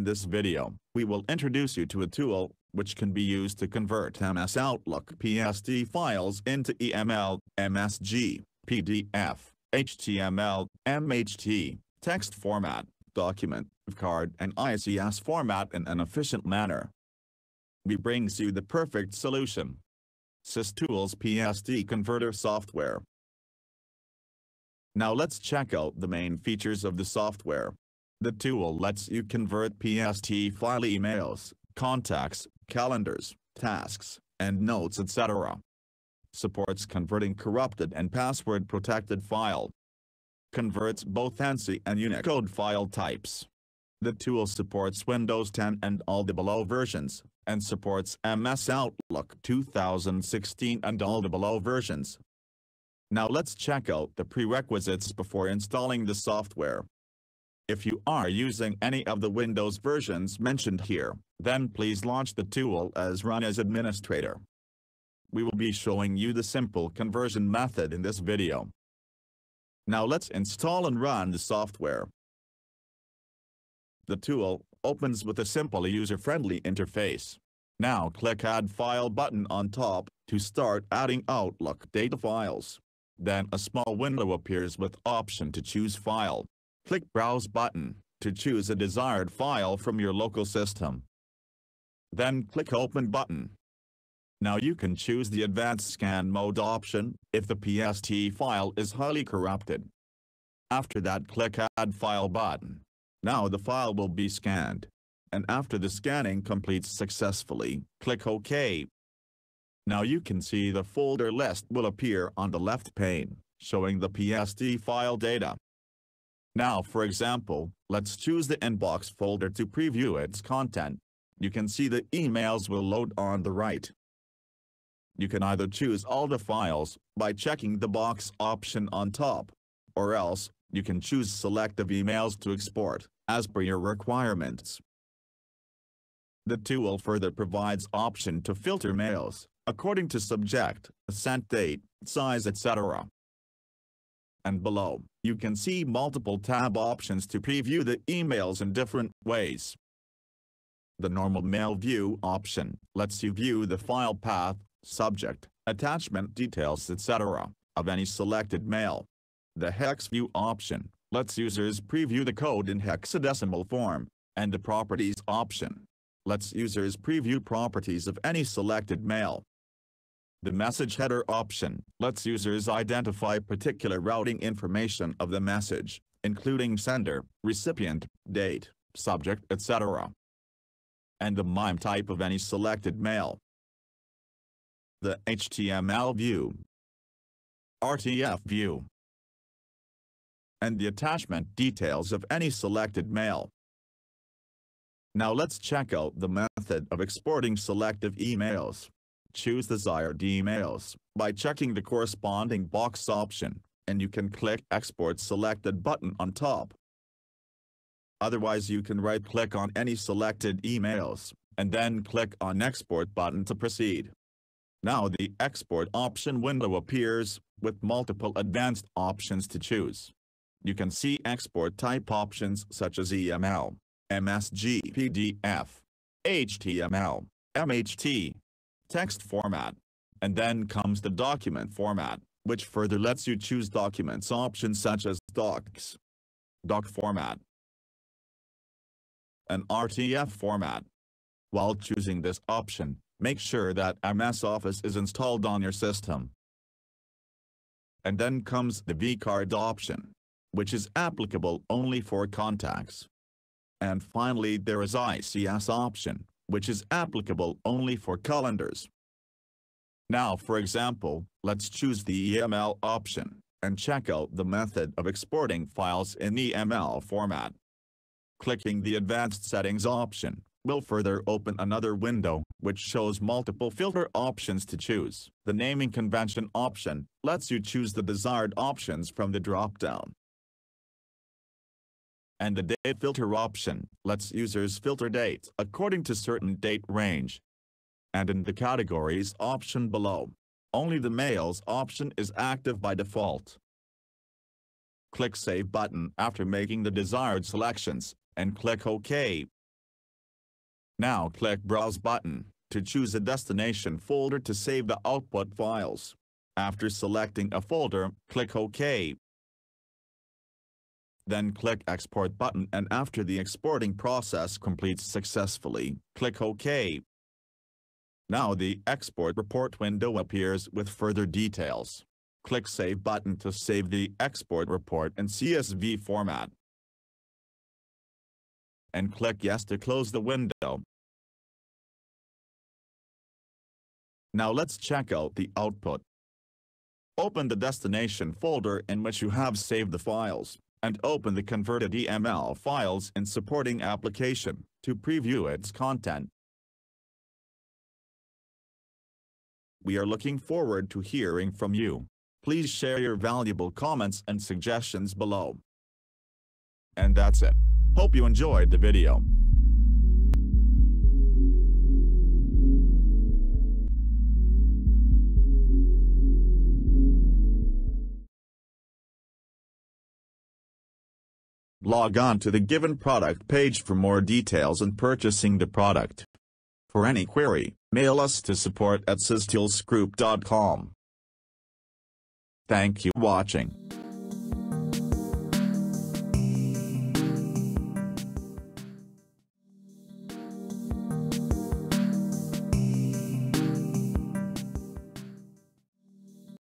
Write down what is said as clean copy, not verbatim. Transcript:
this video, we will introduce you to a tool which can be used to convert MS Outlook PST files into EML, MSG, PDF, HTML, MHT, text format, document, card and ICS format in an efficient manner. We brings you the perfect solution. SysTools PST Converter software. Now let's check out the main features of the software. The tool lets you convert PST file emails, contacts, calendars, tasks, and notes etc. Supports converting corrupted and password-protected file. Converts both ANSI and UNICODE file types. The tool supports Windows 10 and all the below versions, and supports MS Outlook 2016 and all the below versions. Now let's check out the prerequisites before installing the software. If you are using any of the Windows versions mentioned here, then please launch the tool as Run as Administrator. We will be showing you the simple conversion method in this video. Now let's install and run the software. The tool opens with a simple user-friendly interface. Now click Add File button on top to start adding Outlook data files. Then a small window appears with option to choose file. Click Browse button to choose a desired file from your local system. Then click Open button. Now you can choose the Advanced Scan Mode option if the PST file is highly corrupted. After that, click Add File button. Now the file will be scanned. And after the scanning completes successfully, click OK. Now you can see the folder list will appear on the left pane, showing the PST file data. Now for example, let's choose the inbox folder to preview its content. You can see the emails will load on the right. You can either choose all the files by checking the box option on top, or else you can choose selective emails to export as per your requirements. The tool further provides option to filter mails according to subject, sent date, size etc. And below, you can see multiple tab options to preview the emails in different ways. The normal mail view option lets you view the file path, subject, attachment details etc. of any selected mail. The hex view option lets users preview the code in hexadecimal form, and the properties option lets users preview properties of any selected mail. The message header option lets users identify particular routing information of the message, including sender, recipient, date, subject etc. and the MIME type of any selected mail. The HTML view, RTF view, and the attachment details of any selected mail. Now let's check out the method of exporting selective emails. Choose desired emails by checking the corresponding box option, and you can click Export Selected button on top. Otherwise you can right-click on any selected emails, and then click on Export button to proceed. Now the Export option window appears, with multiple advanced options to choose. You can see export type options such as EML, MSG, PDF, HTML, MHT, text format, and then comes the document format, which further lets you choose documents options such as docs, doc format, and RTF format. While choosing this option, make sure that MS Office is installed on your system. And then comes the vCard option, which is applicable only for contacts. And finally there is ICS option, which is applicable only for calendars. Now for example, let's choose the EML option, and check out the method of exporting files in EML format. Clicking the Advanced Settings option will further open another window, which shows multiple filter options to choose. The naming convention option lets you choose the desired options from the drop-down. And the date filter option lets users filter dates according to certain date range. And in the categories option below, only the mails option is active by default. Click Save button after making the desired selections, and click OK. Now click Browse button to choose a destination folder to save the output files. After selecting a folder, click OK. Then click Export button, and after the exporting process completes successfully, click OK. Now the export report window appears with further details. Click Save button to save the export report in CSV format. And click Yes to close the window. Now let's check out the output. Open the destination folder in which you have saved the files, and open the converted EML files in supporting application to preview its content. We are looking forward to hearing from you. Please share your valuable comments and suggestions below. And that's it. Hope you enjoyed the video. Log on to the given product page for more details on purchasing the product. For any query, mail us to support@systoolsgroup.com. Thank you for watching.